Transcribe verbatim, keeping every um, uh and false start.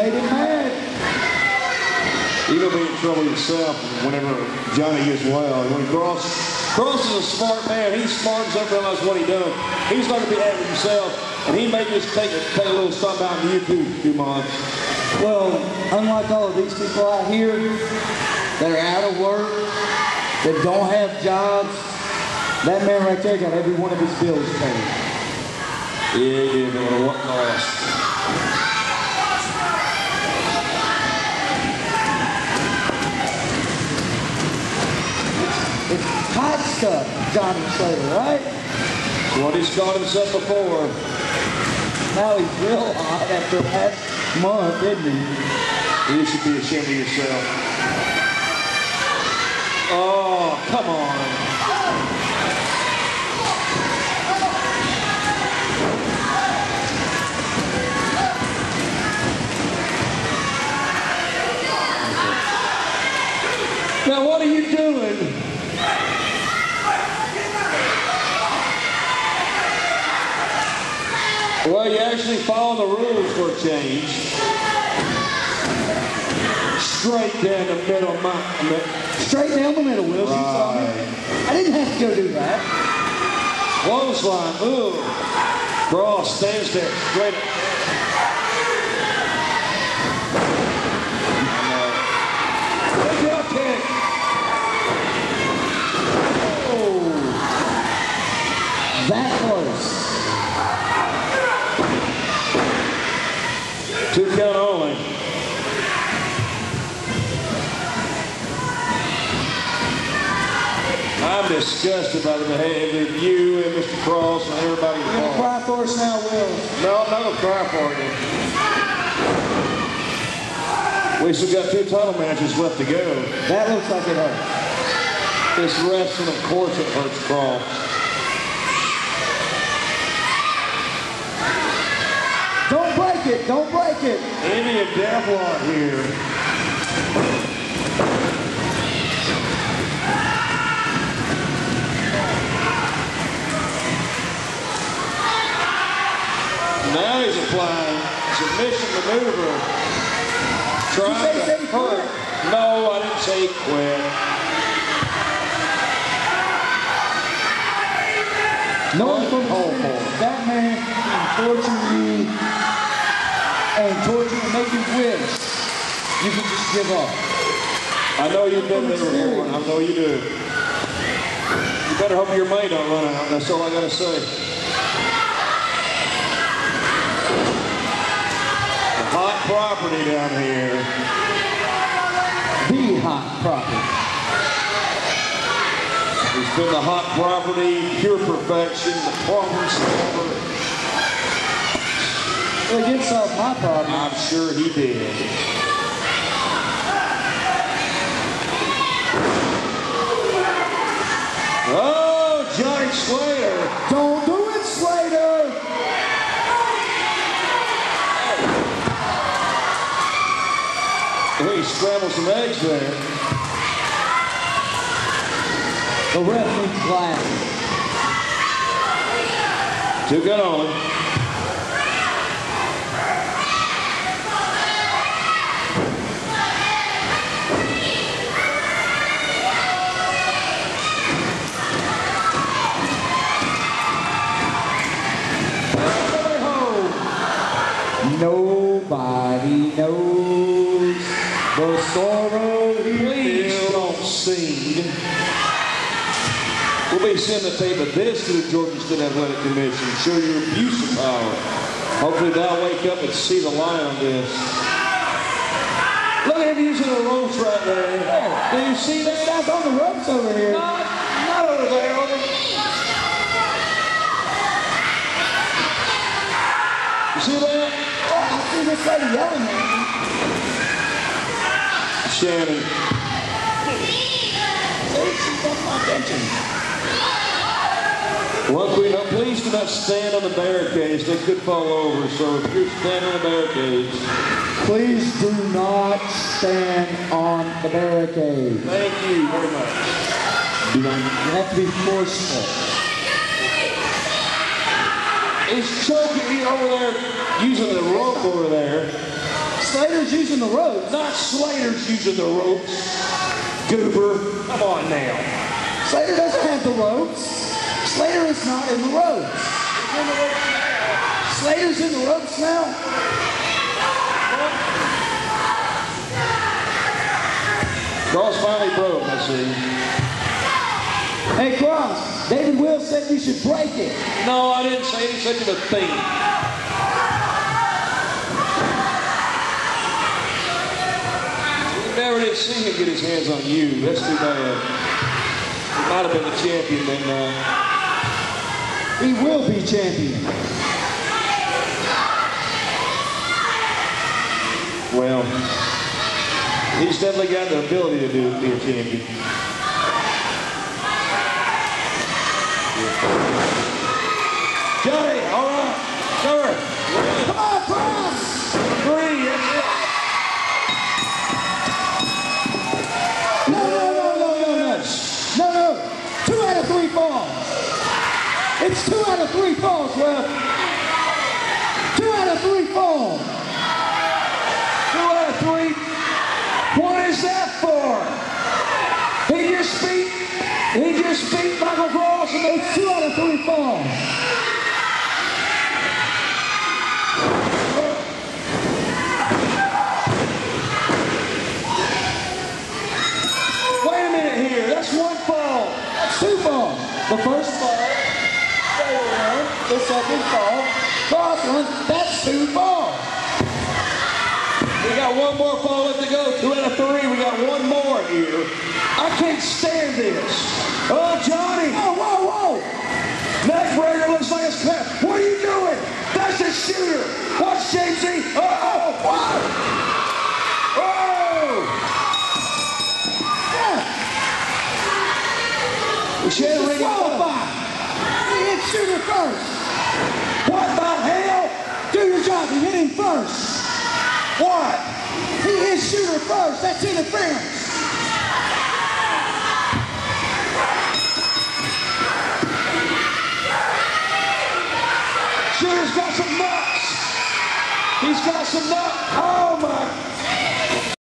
made him mad. You're going to be in trouble yourself whenever Johnny gets wild. When Cross, Cross is a smart man. He's smart enough to realize what he done. He's not going to be happy with himself, and he may just take a, take a little something out on YouTube, Dumont. Well, unlike all of these people out here that are out of work, that don't have jobs, that man right there got every one of his bills paid. Yeah, he did, but at what cost? It's hot stuff, Johnny Slater, right? That's what he's called himself before. Now he's real hot after last month, isn't he? You should be ashamed of yourself. Oh, come on. Now, what are you doing? Well, you actually follow the rules for a change. Straight down the middle. My, Straight down the middle, Will. Right. You saw me. I didn't have to go do that. Clothesline. Ooh. Cross stands there. Straight. Big heel kick. Oh. That close. Two count only. I'm disgusted by the behavior of you and Mister Cross and everybody You're going to cry for us now, Will? No, I'm not going to cry for you. We still got two title matches left to go. That looks like it hurts. This wrestling, of course, it hurts Cross. Don't break it. Don't break it. Indian Devlin here. Now he's applying submission maneuver. Trying to hurt. No, I didn't say he quit. No one's going to hold that man can torture you and torture and make you wish you can just give up. I know you've been there before. I know you do. You better hope your money don't run out. That's all I got to say. Hot property down here. The hot property. It's been the hot property, pure perfection, the problem solver. Well, he did solve my problem. I'm sure he did. Oh, Johnny Slater. Don't do it, Slater. He scrambled some eggs there. The ref needs glasses. Two gun only. Nobody knows the sorrow he Please feels. don't sing. We'll be sending a tape of this to the Georgia State Athletic Commission. Show your abuse of power. Hopefully they'll wake up and see the light on this. Look at him using the ropes right there. Do you see that? That's on the ropes over here. Not, not over there. Over. You see that? Oh, I see this lady yelling at me. Shannon. She's got my attention. Well, Queen, now please do not stand on the barricades. They could fall over. So if you're standing on the barricades, please do not stand on the barricade. thank you very much. You don't. You have to be forceful. He's choking me over there, using the rope over there. Slater's using the ropes. Not Slater's using the ropes. Goober, come on now. Slater doesn't have the ropes. Slater is not in the ropes. He's in the ropes now. Slater's in the ropes now? Cross finally broke, I see. Hey, Cross, David Will said you should break it. No, I didn't say any such a thing. We never did see him get his hands on you. That's too bad. He might have been the champion then. Uh... He will be champion. Well, he's definitely got the ability to do be a champion. Johnny, all right, cover. Come on, Cross! Three, that's it. No, no, no, no, no, no. No, no. Two out of three falls. It's two out of three falls, Well, Two out of three falls. Two out of three. What is that for? He just beat, he just beat Michael Cross and It's two out of three falls. Wait a minute here, that's one fall. That's two falls. The first fall, Slater one. The second fall, Cross one. That's two falls. We got one more fall left to go. Two out of three. We got one more here. I can't stand this. Oh, Johnny. Oh, whoa, whoa. Neck breaker looks like it's cut. What are you doing? That's a shooter. Watch, Jamesy. Uh-oh. What? Oh. Yeah. We should have ring it up. Disqualified. He hit shooter first. What the hell? Do your job. You hit him first. What? He hit shooter first. That's interference. Shooter's got some nuts. He's got some nuts. Oh, my